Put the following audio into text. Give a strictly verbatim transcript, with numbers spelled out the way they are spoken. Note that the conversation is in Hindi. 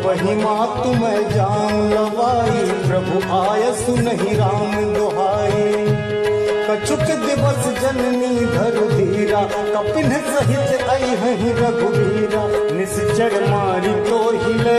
वही मात मैं जान लवाई, प्रभु आय सुनहि राम दुहाई। कछुक दिवस जननी धर धीरा, कपिन सहित आई रघुवीरा। निश्चर मारी तो हिले